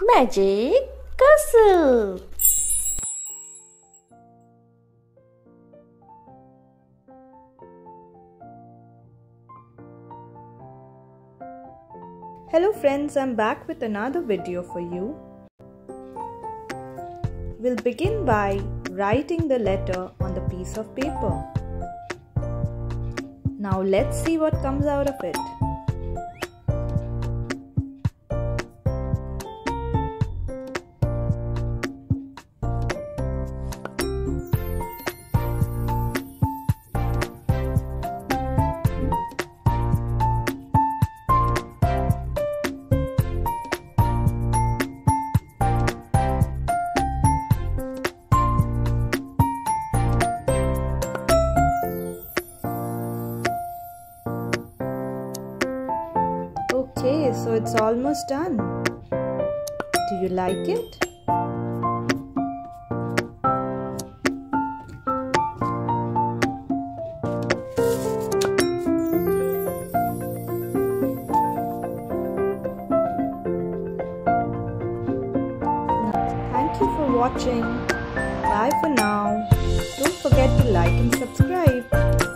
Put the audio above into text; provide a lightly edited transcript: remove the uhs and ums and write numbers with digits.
Magic Castle. Hello friends, I'm back with another video for you. We'll begin by writing the letter on the piece of paper. Now let's see what comes out of it. Okay, so it's almost done. Do you like it? Thank you for watching. Bye for now. Don't forget to like and subscribe.